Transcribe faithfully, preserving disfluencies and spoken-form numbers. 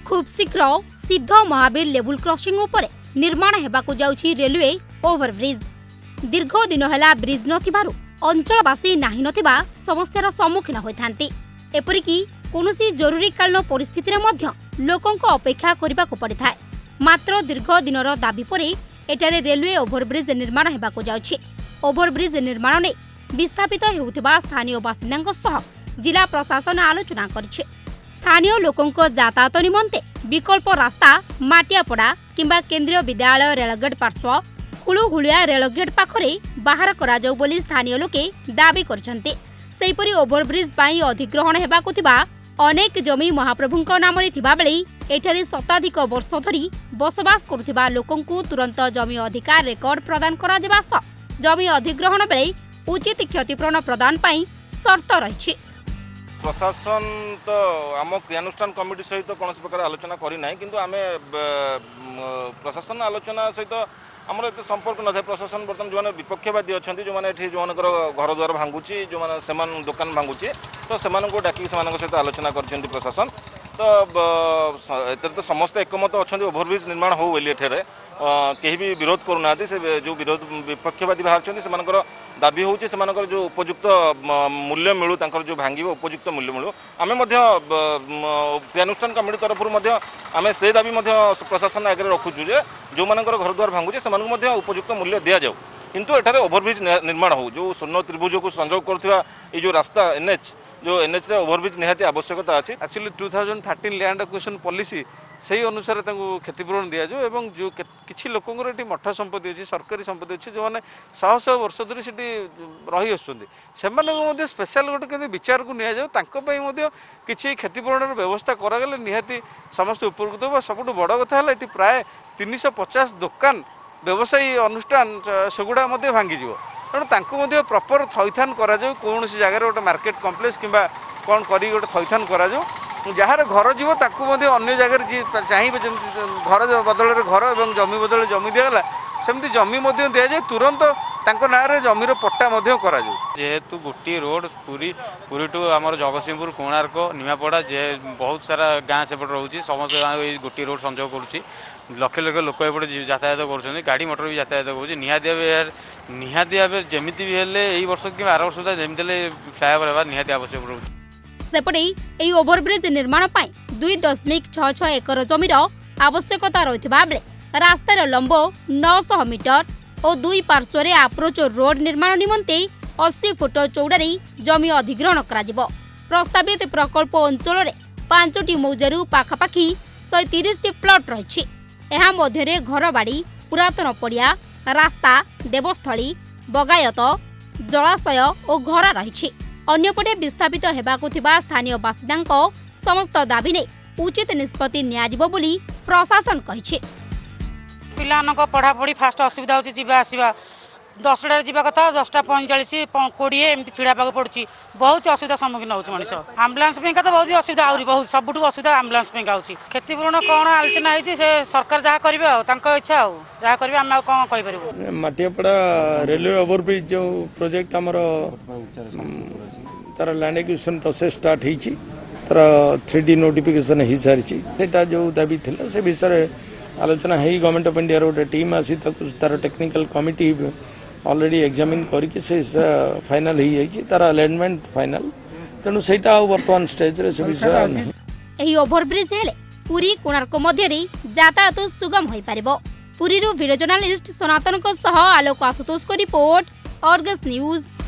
खूब शीघ्र सिद्ध महावीर लेवल क्रॉसिंग उपरे निर्माण हेबाकु जाउछि रेलवे ओवरब्रिज। दीर्घ दिन हेला ब्रिज नथिबारु अंचलवासी नाही नथिबा समस्यार सम्मुखीन होइथांती। एपरिकी कोनोसी जरूरीकालीन परिस्थिति रे मध्य लोकंक अपेक्षा करिबाकु पड़िथाय। मात्र दीर्घ दिनर दाबी परे एटारे रेलवे ओवरब्रिज निर्माण हेबाकु जाउछि। ओवरब्रिज निर्माण ने विस्थापित हेउथिबा स्थानीय बासिन्दांक सह जिला प्रशासन आलोचना करिछि। स्थानीय लोकंक यातायात निमंते विकल्प रास्ता माटियापड़ा किंबा केंद्रीय विद्यालय रेलगेट पार्श्व हुलुहुलिया रेलगेट पाखरे बाहर करा जाउ बोली स्थानीय लोके दाबी करछन्ते। सेहिपरि ओवरब्रिज पई अधिग्रहण हेबाकु थिबा अनेक जमी महाप्रभुंक नामरे थिबा बेले एठारे शताधिक वर्ष धरी बसवास करुथिबा लोकंकु तुरंत जमी अधिकार रेकर्ड प्रदान करा जेबा स जमी अधिग्रहण बेले उचित क्षतिपूरण प्रदान पई शर्त रहिछि। प्रशासन तो आम क्रियानुष्ठान कमिटी सहित कौन प्रकार आलोचना करना किंतु आम प्रशासन आलोचना सहित आमर एत संपर्क न था। प्रशासन बर्तमान जो विपक्षवादी अच्छा जो मैंने जो घर द्वार भांगुची जो मैंने दुकान भांगुची तो से डाक सहित आलोचना कर प्रशासन तो ए तो समस्त एकमत अच्छा ओवरब्रिज निर्माण हो बोली एठे कहीं भी विरोध करूना से जो विरोध विपक्षवादी बाहर से दाबी होची से जो उपयुक्त मूल्य मिलू जो भांगे उपयुक्त मूल्य मिलू आम क्रियानुष्ठान कमिटी तरफ आम से दाबी प्रशासन आगे रखुचु जो मान घर द्वार भांगुचे से उपयुक्त मूल्य दि जाऊ किंतु एठारे ओवरब्रिज निर्माण हो जो स्वर्ण त्रिभुज को संजोग करथिबा ये जो रास्ता एनएच जो एनएच रे ओवरब्रिज निहाती आवश्यकता अछि। Actually two thousand thirteen land acquisition policy सही अनुसार क्षतिपूरण दि जाऊ एवं जो किसी लोकंर ये मठ संपत्ति अच्छी सरकारी संपत्ति अच्छी जो मैंने शह शह वर्ष धरी से रही आसुँच स्पेशल गोटे के विचार को नि जाऊ किसी क्षतिपूरण व्यवस्था करागले निहाती समस्त उपकृत हो। सबुठ बड़ कथा है ये प्राय तीन सौ पचास दुकान व्यवसायी अनुष्ठान सेगुड़ा भांगीज तेणु प्रॉपर थईथान करा कौन सी जगह गोटे मार्केट कम्प्लेक्स किंबा कौन करी गोटे थईथान करा जार घर जीव ताकू अन्य जगह जी चाहिए घर बदल घर और जमी बदल जमी दिगला सेमती जमी दि जाए तुरंत ना जमीर पट्टा करा जेहेतु गोटे रोड पूरी पूरी टू आम जगतसिंहपुर कोणार्क निमापड़ा जे बहुत सारा गाँ सेपट रोचे समस्त गाँव गोटे रोड संजोग करुँच लक्ष लक्ष लोक एपटे यातायात कर गाड़ी मोटर भी यातायात कर निहाती भाव निहाती भाव जमी भी हेल्ले यही वर्ष कि आर वर्ष जमी फ्लाएओवर होगा निहाती आवश्यक रोचे। सेपटे एई ओवरब्रिज निर्माण पाई दुई दशमिक छह छह एकर जमीर आवश्यकता रहितबा बेले रास्तार लंब नौ सौ मीटर और दुई पार्श्व रे अप्रोच रोड निर्माण निमंते अस्सी फुट चौड़ारे जमी अधिग्रहण करा प्रस्तावित प्रकल्प अंचल रे पांचटी मौजारू पाखापाखी शहे तीस टी प्लट रही। एहा मध्यरे घर बाड़ी पुरातन पड़िया रास्ता देवस्थली बगायत जलाशय और घर रही। अन्यपटे विस्थापित हेबाकु थिबा स्थानीय बासिन्दांक समस्त दाबी ने उचित निष्पत्ति नियाजिबो बोली प्रशासन कहिछि। पिलानक पढ़ापढ़ी फास्ट असुविधा होची जीवा आसीबा दसटा जीवा कथा दसटा पैंचाश कोड़े एमती छिड़ा पाक पड़ी बहुत असुविधा सम्मुखीन हो मनीष आम्बुलांस तो बहुत असुविधा आहरी बहुत सबुठ असुविधा आम्बुलांस क्षतिपूरण कौन आलोचना होती से सरकार जहाँ करेंगे इच्छा जहाँ करेंगे आम कौन कहीपर। माटियापड़ा रेलवे ओवरब्रिज जो प्रोजेक्ट आमर तार लैंड एक्विजिशन प्रोसेस स्टार्ट होती तार थ्री डी नोटिफिकेशन हो सारी जो दाबी थी से विषय आलोचना है। गवर्नमेंट ऑफ इंडिया गोटे टीम आसी तार टेक्निकल कमिटी ऑलरेडी एग्जामिन करके से फाइनल हो जाइए तार अलाइनमेंट फाइनल तेणु सेटा वर्तमान स्टेज रे से विषय नहीं। एही ओवरब्रिज हेले पुरी कोणार्क मध्य रे यातायात सुगम होई पारिबो। पुरी रो वीडियो जर्नलिस्ट सनातन को सह आलोक आशुतोष को रिपोर्ट अर्गस न्यूज।